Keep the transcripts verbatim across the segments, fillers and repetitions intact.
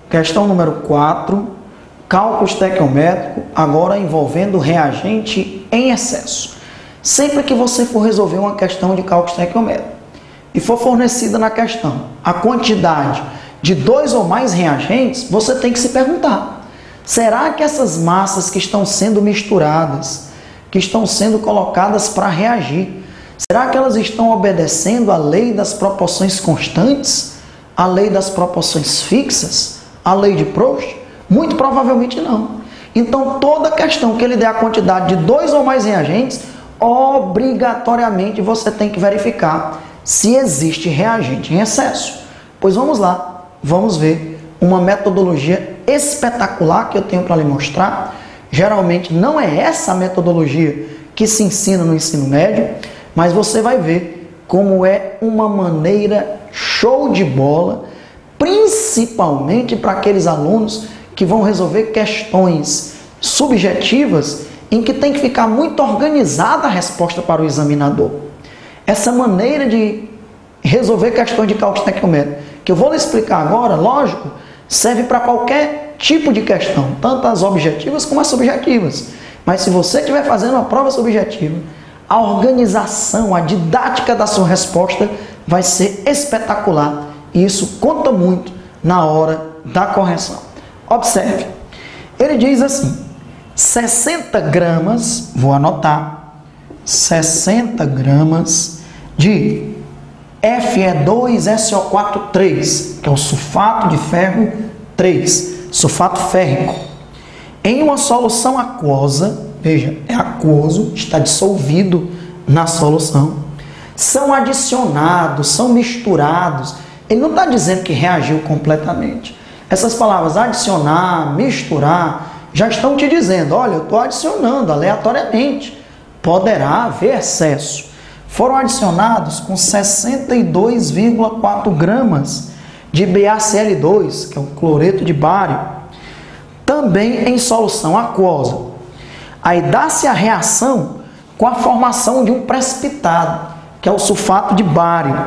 Questão número quatro, cálculo estequiométrico, agora envolvendo reagente em excesso. Sempre que você for resolver uma questão de cálculo estequiométrico e for fornecida na questão a quantidade de dois ou mais reagentes, você tem que se perguntar: será que essas massas que estão sendo misturadas, que estão sendo colocadas para reagir, será que elas estão obedecendo à lei das proporções constantes, à lei das proporções fixas, à lei de Proust? Muito provavelmente não. Então, toda questão que ele der a quantidade de dois ou mais reagentes, obrigatoriamente você tem que verificar se existe reagente em excesso. Pois vamos lá, vamos ver uma metodologia espetacular que eu tenho para lhe mostrar. Geralmente não é essa a metodologia que se ensina no ensino médio, mas você vai ver como é uma maneira show de bola, principalmente para aqueles alunos que vão resolver questões subjetivas em que tem que ficar muito organizada a resposta para o examinador. Essa maneira de resolver questões de cálculo estequiométrico, que eu vou lhe explicar agora, lógico, serve para qualquer tipo de questão, tanto as objetivas como as subjetivas. Mas se você estiver fazendo uma prova subjetiva, a organização, a didática da sua resposta vai ser espetacular. E isso conta muito na hora da correção. Observe, ele diz assim: sessenta gramas, vou anotar, sessenta gramas de F E dois S O quatro três, que é o sulfato de ferro três, sulfato férrico, em uma solução aquosa, veja, é aquoso, está dissolvido na solução, são adicionados, são misturados. Ele não está dizendo que reagiu completamente. Essas palavras adicionar, misturar, já estão te dizendo: olha, eu estou adicionando aleatoriamente, poderá haver excesso. Foram adicionados com sessenta e dois vírgula quatro gramas de B A C L dois, que é o cloreto de bário, também em solução aquosa. Aí dá-se a reação com a formação de um precipitado, que é o sulfato de bário.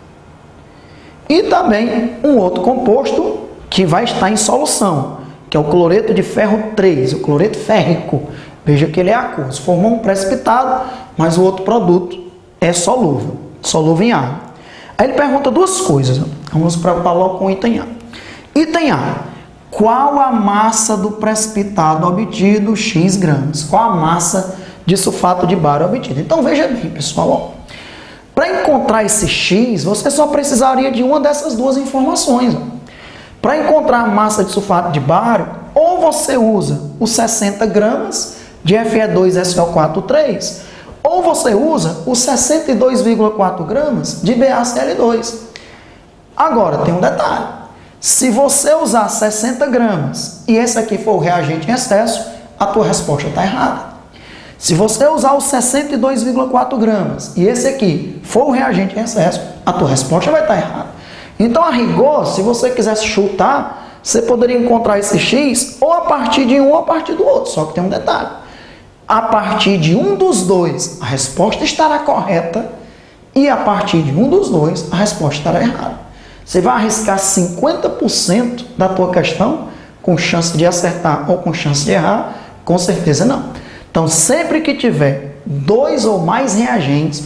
E também um outro composto que vai estar em solução, que é o cloreto de ferro três, o cloreto férrico. Veja que ele é aquoso, formou um precipitado, mas o outro produto é solúvel, solúvel em água. Aí ele pergunta duas coisas, vamos preocupar logo com o item A. Item A: qual a massa do precipitado obtido, X gramas? Qual a massa de sulfato de bário obtida? Então veja bem, pessoal, para encontrar esse X, você só precisaria de uma dessas duas informações. Para encontrar a massa de sulfato de bário, ou você usa os sessenta gramas de F E dois S O quatro três, ou você usa os sessenta e dois vírgula quatro gramas de B A C L dois. Agora, tem um detalhe: se você usar sessenta gramas e esse aqui for o reagente em excesso, a tua resposta está errada. Se você usar os sessenta e dois vírgula quatro gramas e esse aqui for o reagente em excesso, a tua resposta vai estar errada. Então, a rigor, se você quisesse chutar, você poderia encontrar esse X ou a partir de um ou a partir do outro. Só que tem um detalhe: a partir de um dos dois, a resposta estará correta, e a partir de um dos dois, a resposta estará errada. Você vai arriscar cinquenta por cento da tua questão com chance de acertar ou com chance de errar? Com certeza não. Então, sempre que tiver dois ou mais reagentes,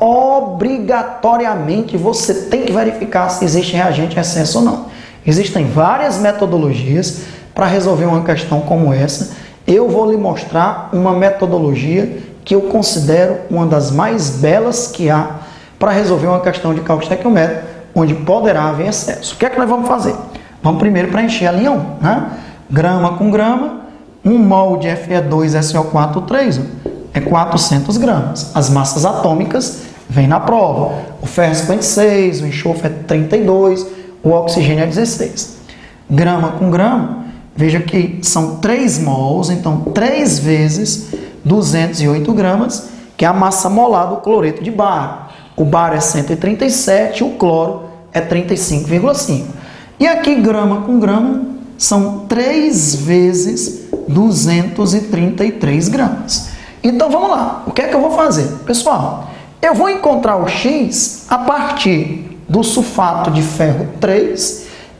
obrigatoriamente você tem que verificar se existe reagente em excesso ou não. Existem várias metodologias para resolver uma questão como essa. Eu vou lhe mostrar uma metodologia que eu considero uma das mais belas que há para resolver uma questão de cálculo estequiométrico, onde poderá haver excesso. O que é que nós vamos fazer? Vamos primeiro preencher a linha um, né? Grama com grama, um mol de F E dois S O quatro três é quatrocentas gramas. As massas atômicas vêm na prova. O ferro é cinquenta e seis, o enxofre é trinta e dois, o oxigênio é dezesseis. Grama com grama, veja que são três mols, então três vezes duzentos e oito gramas, que é a massa molar do cloreto de bário. O bário é cento e trinta e sete, o cloro é trinta e cinco vírgula cinco. E aqui, grama com grama, são três vezes duzentos e trinta e três gramas. Então, vamos lá. O que é que eu vou fazer? Pessoal, eu vou encontrar o X a partir do sulfato de ferro três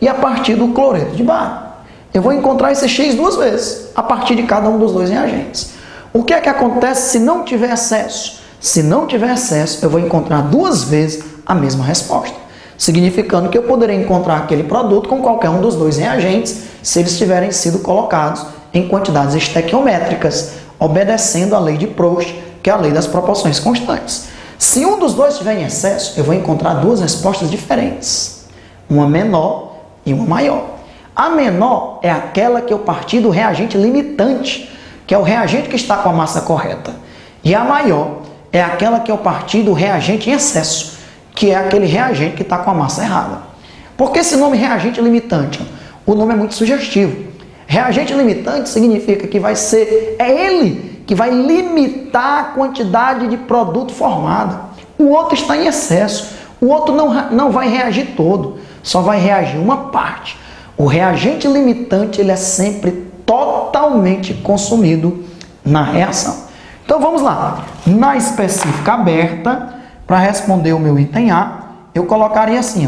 e a partir do cloreto de bário. Eu vou encontrar esse X duas vezes, a partir de cada um dos dois reagentes. O que é que acontece se não tiver excesso? Se não tiver excesso, eu vou encontrar duas vezes a mesma resposta, significando que eu poderei encontrar aquele produto com qualquer um dos dois reagentes, se eles tiverem sido colocados em quantidades estequiométricas, obedecendo a lei de Proust, que é a lei das proporções constantes. Se um dos dois estiver em excesso, eu vou encontrar duas respostas diferentes, uma menor e uma maior. A menor é aquela que eu parti do reagente limitante, que é o reagente que está com a massa correta. E a maior é aquela que eu parti do reagente em excesso, que é aquele reagente que está com a massa errada. Por que esse nome reagente limitante? O nome é muito sugestivo. Reagente limitante significa que vai ser, é ele que vai limitar a quantidade de produto formado. O outro está em excesso. O outro não, não vai reagir todo, só vai reagir uma parte. O reagente limitante ele é sempre totalmente consumido na reação. Então vamos lá. Na específica aberta, para responder o meu item A, eu colocaria assim,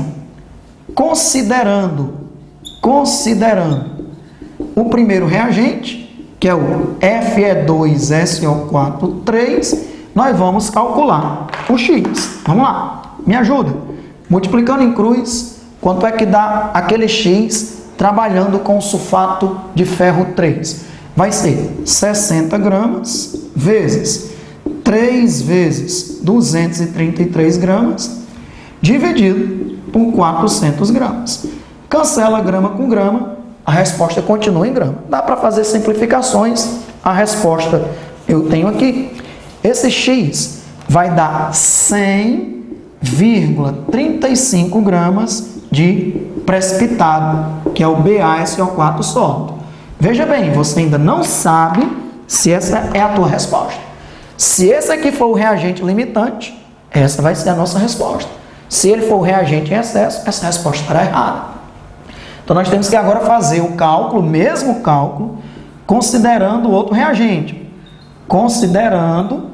ó, considerando, considerando o primeiro reagente, que é o F E dois S O quatro três, nós vamos calcular o X. Vamos lá, me ajuda. Multiplicando em cruz, quanto é que dá aquele X trabalhando com sulfato de ferro três? Vai ser sessenta gramas vezes três vezes duzentos e trinta e três gramas, dividido por quatrocentos gramas. Cancela grama com grama, a resposta continua em grama. Dá para fazer simplificações, a resposta eu tenho aqui. Esse X vai dar cem vírgula trinta e cinco gramas de precipitado, que é o B A S O quatro sólido. Veja bem, você ainda não sabe se essa é a tua resposta. Se esse aqui for o reagente limitante, essa vai ser a nossa resposta. Se ele for o reagente em excesso, essa resposta estará errada. Então nós temos que agora fazer o cálculo, o mesmo cálculo, considerando o outro reagente. Considerando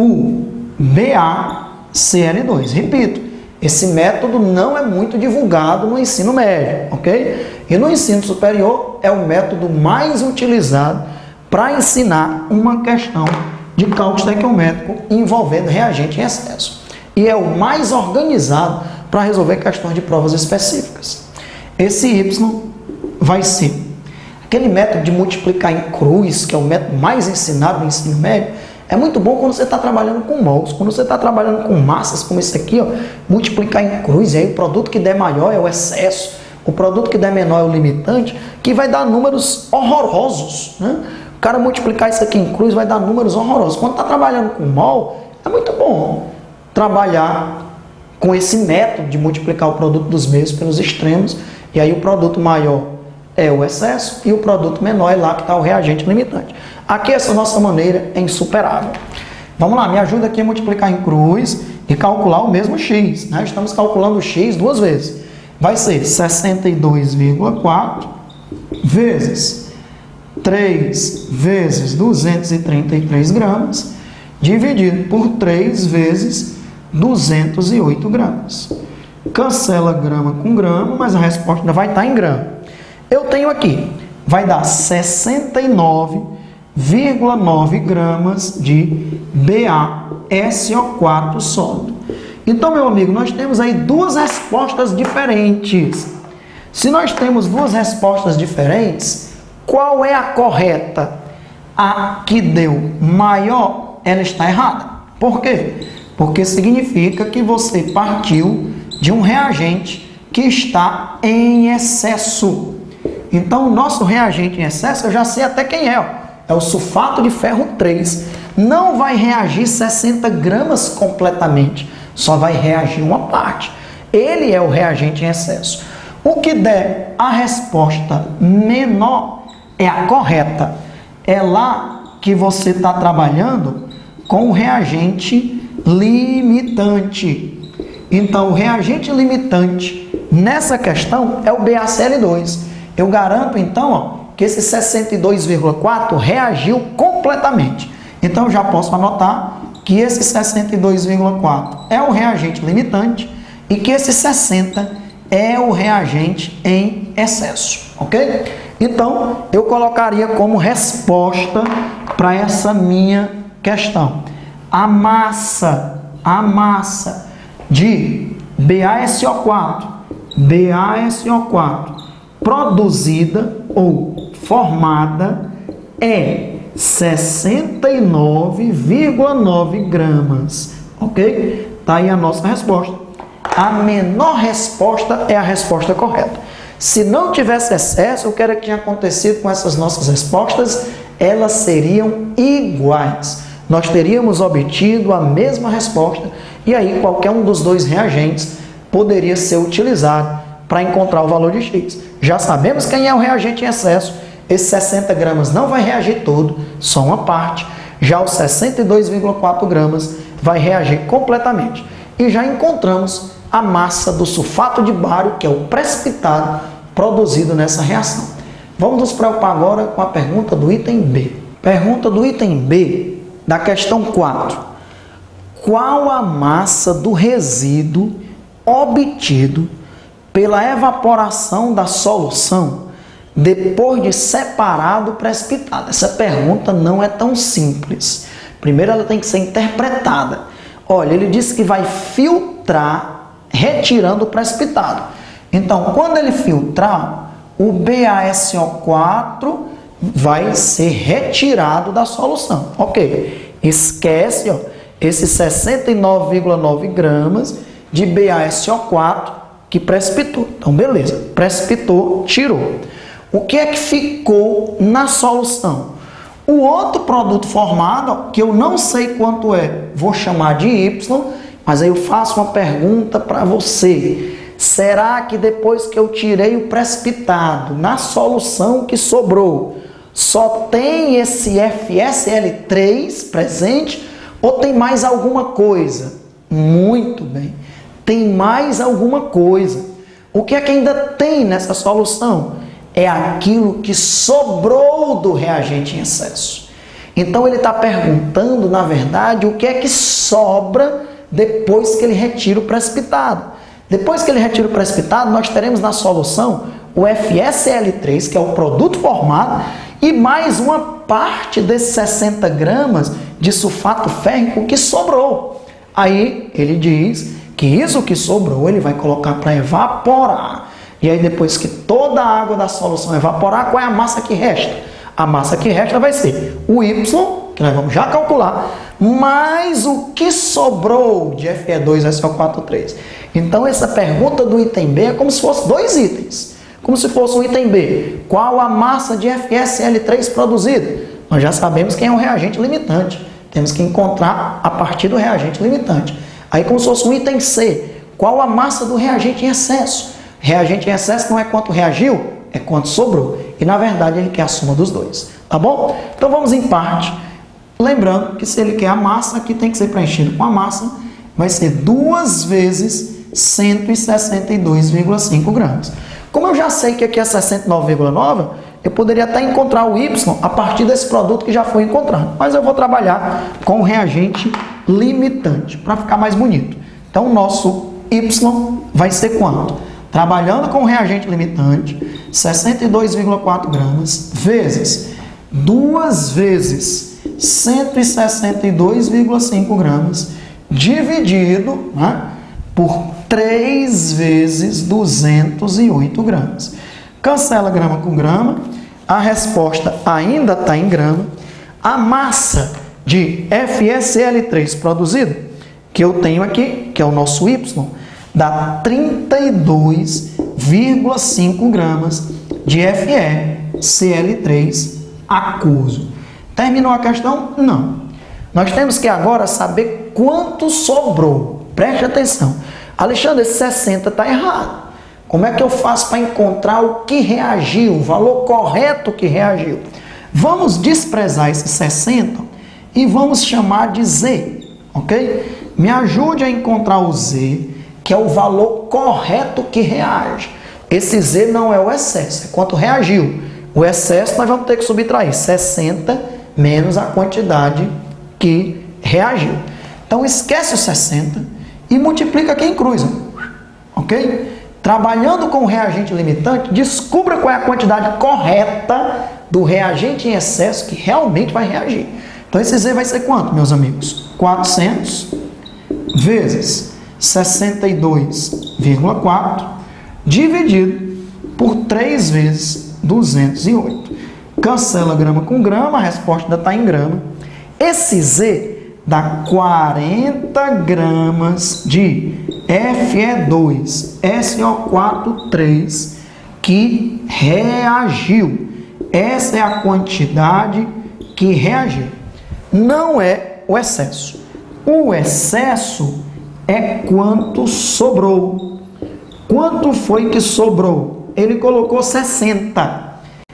o B A C L dois. Repito, esse método não é muito divulgado no ensino médio, ok? E no ensino superior é o método mais utilizado para ensinar uma questão de cálculo estequiométrico envolvendo reagente em excesso. E é o mais organizado para resolver questões de provas específicas. Esse Y vai ser aquele método de multiplicar em cruz, que é o método mais ensinado no ensino médio. É muito bom quando você está trabalhando com mols, quando você está trabalhando com massas como esse aqui, ó, multiplicar em cruz, e aí o produto que der maior é o excesso, o produto que der menor é o limitante, que vai dar números horrorosos, né? O cara multiplicar isso aqui em cruz vai dar números horrorosos. Quando está trabalhando com mol, é muito bom trabalhar com esse método de multiplicar o produto dos meios pelos extremos, e aí o produto maior é o excesso e o produto menor é lá que está o reagente limitante. Aqui essa nossa maneira é insuperável. Vamos lá, me ajuda aqui a multiplicar em cruz e calcular o mesmo X, né? Estamos calculando o X duas vezes. Vai ser sessenta e dois vírgula quatro vezes três vezes duzentos e trinta e três gramas, dividido por três vezes duzentos e oito gramas. Cancela grama com grama, mas a resposta ainda vai estar em grama. Eu tenho aqui, vai dar sessenta e nove vírgula nove gramas de B A S O quatro sólido. Então, meu amigo, nós temos aí duas respostas diferentes. Se nós temos duas respostas diferentes, qual é a correta? A que deu maior, ela está errada. Por quê? Porque significa que você partiu de um reagente que está em excesso. Então, o nosso reagente em excesso, eu já sei até quem é. Ó. É o sulfato de ferro três. Não vai reagir sessenta gramas completamente. Só vai reagir uma parte. Ele é o reagente em excesso. O que der a resposta menor é a correta. É lá que você está trabalhando com o reagente limitante. Então, o reagente limitante nessa questão é o B A C L dois. Eu garanto, então, ó, que esse sessenta e dois vírgula quatro reagiu completamente. Então, eu já posso anotar que esse sessenta e dois vírgula quatro é o reagente limitante e que esse sessenta é o reagente em excesso, ok? Então, eu colocaria como resposta para essa minha questão: a massa, a massa de B A S O quatro, B A S O quatro produzida ou formada é sessenta e nove vírgula nove gramas, ok? Tá aí a nossa resposta. A menor resposta é a resposta correta. Se não tivesse excesso, o que era que tinha acontecido com essas nossas respostas? Elas seriam iguais. Nós teríamos obtido a mesma resposta e aí qualquer um dos dois reagentes poderia ser utilizado para encontrar o valor de X. Já sabemos quem é o reagente em excesso. Esse sessenta gramas não vai reagir todo, só uma parte. Já os sessenta e dois vírgula quatro gramas vai reagir completamente. E já encontramos a massa do sulfato de bário, que é o precipitado produzido nessa reação. Vamos nos preocupar agora com a pergunta do item B. Pergunta do item B, da questão quatro. Qual a massa do resíduo obtido pela evaporação da solução depois de separado o precipitado? Essa pergunta não é tão simples. Primeiro ela tem que ser interpretada. Olha, ele disse que vai filtrar retirando o precipitado. Então, quando ele filtrar, o B A S O quatro vai ser retirado da solução. Ok. Esquece, ó, esses sessenta e nove vírgula nove gramas de B A S O quatro que precipitou. Então, beleza. Precipitou, tirou. O que é que ficou na solução? O outro produto formado, ó, que eu não sei quanto é, vou chamar de Y, mas aí eu faço uma pergunta para você. Será que depois que eu tirei o precipitado, na solução que sobrou, só tem esse F S L três presente ou tem mais alguma coisa? Muito bem, tem mais alguma coisa. O que é que ainda tem nessa solução? É aquilo que sobrou do reagente em excesso. Então ele está perguntando, na verdade, o que é que sobra depois que ele retira o precipitado. Depois que ele retira o precipitado, nós teremos na solução o F S L três, que é o produto formado, e mais uma parte desses sessenta gramas de sulfato férrico que sobrou. Aí ele diz que isso que sobrou ele vai colocar para evaporar. E aí depois que toda a água da solução evaporar, qual é a massa que resta? A massa que resta vai ser o Y, que nós vamos já calcular, mais o que sobrou de F E dois S O quatro três. Então essa pergunta do item B é como se fosse dois itens. Como se fosse o item B. Qual a massa de F S L três produzida? Nós já sabemos quem é o reagente limitante. Temos que encontrar a partir do reagente limitante. Aí como se fosse um item C. Qual a massa do reagente em excesso? Reagente em excesso não é quanto reagiu, é quanto sobrou. E na verdade ele quer a soma dos dois. Tá bom? Então vamos em parte. Lembrando que se ele quer a massa, aqui tem que ser preenchido com a massa. Vai ser duas vezes cento e sessenta e dois vírgula cinco gramas. Como eu já sei que aqui é sessenta e nove vírgula nove, eu poderia até encontrar o Y a partir desse produto que já foi encontrado. Mas eu vou trabalhar com o reagente limitante, para ficar mais bonito. Então o nosso Y vai ser quanto? Trabalhando com o reagente limitante, sessenta e dois vírgula quatro gramas, vezes duas vezes cento e sessenta e dois vírgula cinco gramas, dividido, né, por três vezes duzentos e oito gramas. Cancela grama com grama, a resposta ainda está em grama. A massa de F S L três produzido, que eu tenho aqui, que é o nosso Y, dá trinta e dois vírgula cinco gramas de F E C L três aquoso. Terminou a questão? Não. Nós temos que agora saber quanto sobrou. Preste atenção. Alexandre, esse sessenta está errado. Como é que eu faço para encontrar o que reagiu, o valor correto que reagiu? Vamos desprezar esse sessenta e vamos chamar de Z, ok? Me ajude a encontrar o Z, que é o valor correto que reage. Esse Z não é o excesso, é quanto reagiu. O excesso nós vamos ter que subtrair sessenta menos a quantidade que reagiu. Então esquece o sessenta e multiplica aqui em cruz, ok? Trabalhando com o reagente limitante, descubra qual é a quantidade correta do reagente em excesso que realmente vai reagir. Então esse Z vai ser quanto, meus amigos? quatrocentos vezes sessenta e dois vírgula quatro dividido por três vezes duzentos e oito. Cancela grama com grama, a resposta ainda está em grama. Esse Z dá quarenta gramas de F E dois S O quatro três que reagiu. Essa é a quantidade que reagiu. Não é o excesso. O excesso é quanto sobrou. Quanto foi que sobrou? Ele colocou sessenta.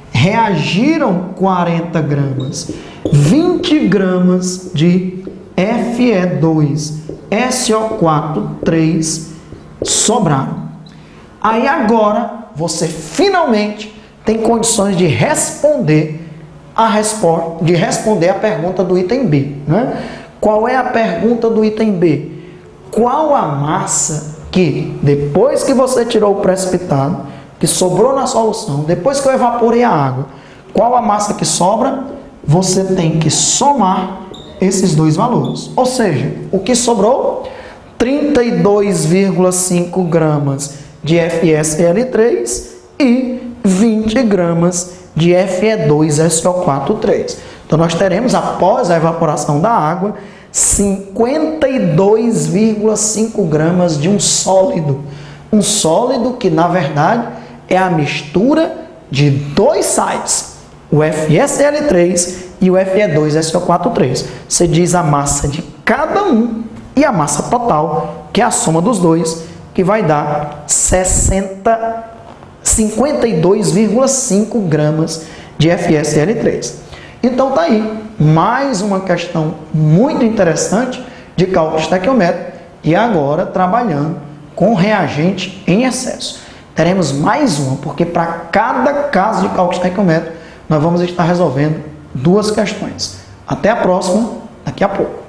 Reagiram quarenta gramas. vinte gramas de F E dois S O quatro três sobraram. Aí agora você finalmente tem condições de responder a resposta, de responder a pergunta do item B, né? Qual é a pergunta do item B? Qual a massa que, depois que você tirou o precipitado, que sobrou na solução, depois que eu evaporei a água, qual a massa que sobra? Você tem que somar esses dois valores. Ou seja, o que sobrou? trinta e dois vírgula cinco gramas de F E S L três e vinte gramas de F E dois S O quatro três. Então nós teremos, após a evaporação da água, cinquenta e dois vírgula cinco gramas de um sólido. Um sólido que, na verdade, é a mistura de dois sais, o F E S L três e o F E dois S O quatro três. Você diz a massa de cada um e a massa total, que é a soma dos dois, que vai dar sessenta, cinquenta e dois vírgula cinco gramas de F E S L três. Então tá aí, mais uma questão muito interessante de cálculo estequiométrico e agora trabalhando com reagente em excesso. Teremos mais uma, porque para cada caso de cálculo estequiométrico nós vamos estar resolvendo duas questões. Até a próxima, daqui a pouco.